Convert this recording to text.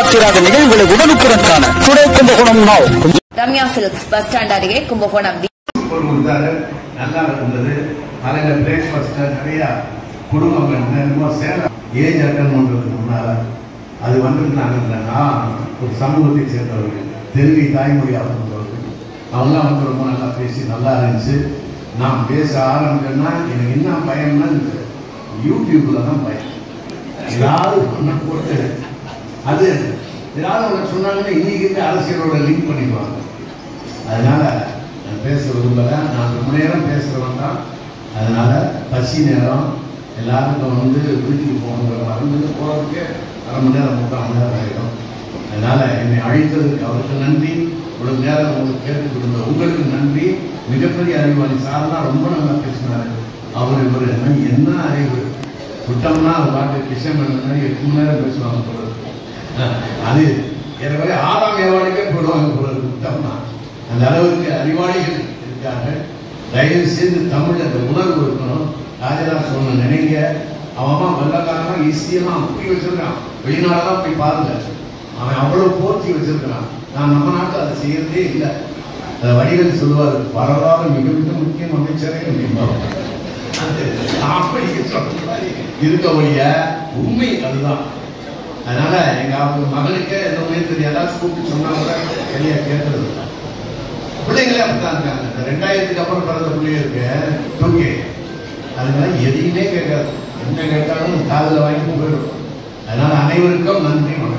எதிர்பார்த்திராத நிகழ்வுகளை உடனுக்குடன் காண today Kumbakonam now. Ramya silks bus stand அருகே கும்பகோணம். நல்லா இருந்தது. அதில் பிரேக்ஃபாஸ்ட்ல நிறைய குடும்பங்கள் சேலம் ஏஜ் அட்டன் பண்றதுக்கு முன்னால அது வந்துருந்தாங்கன்னா ஒரு சமூகத்தை சேர்ந்தவர்கள் தெலுங்கு தாய்மொழியாக இருந்தவர்கள் அவங்களாம் வந்து ரொம்ப நல்லா பேசி நல்லா இருந்துச்சு. நான் பேச ஆரம்பிச்சேன்னா எனக்கு என்ன பயம்னா யூடியூப்ல தான் பயம். ஏதாவது ஒன்று போட்டு அது ஏதாவது ஒன்று சொன்னாங்கன்னா இன்னைக்கு அரசியலோட லிங்க் பண்ணிக்குவாங்க. அதனால நான் பேச விரும்பலை. நான் ரொம்ப நேரம் பேசுகிறவன் தான். அதனால பசி நேரம் எல்லாருக்கும் வந்து வீட்டுக்கு போகணுங்கிற மருந்து போகிறதுக்கு அரை மணி நேரம் 3/4 மணி நேரம் ஆகிடும். அதனால என்னை அழைத்ததுக்கு அவருக்கு நன்றி. இவ்வளவு நேரம் உங்களுக்கு கேட்டுக்கொடுங்க உங்களுக்கு நன்றி. மிகப்பெரிய அறிவாளி சார்னா ரொம்ப நல்லா பேசினாரு. அவர் இவர் என்ன அறிவு விட்டோம்னா அது பாட்டு கிருஷ்ணன் 8 மணி நேரம் பேசுவாங்க போல. அது எனவே 6ஆம் ஏவாளுக்கே போடுவாங்க போல விட்டோம்னா. அந்த அளவுக்கு அறிவாளிகள் இருக்காங்க. தயவு செய்து தமிழ் அந்த உணர்வு இருக்கணும். ராஜராஜ சோழன் நினைங்க. அவன் வெள்ளக்காரனா ஈஸியெல்லாம் அப்படி வச்சிருக்கான். வெளிநாடெல்லாம் போய் பாருங்க. அவன் அவ்வளவு போற்றி வச்சிருக்கிறான். நான் நம்ம நாட்டில் அதை செய்யறதே இல்லை. வடிவேல் சொல்லுவார், வரலாறு மிக மிக முக்கியம் அமைச்சரே அப்படிம்பாங்க. அப்படி இருக்க வழிய உண்மை அதுதான். அதனால எங்க மகனுக்கு எதுவுமே தெரியாதா கூப்பிட்டு சொன்னா கூட சரியா கேட்கறது. பிள்ளைங்களே அப்படித்தான் இருக்காங்க. 2000க்கு அப்புறம் பிறந்த பிள்ளைங்க இருக்கு 2K. அதனால எதையுமே கேட்காது. என்ன கேட்டாலும் காதில் வாங்கி போயிடும். அதனால அனைவருக்கும் நன்றி.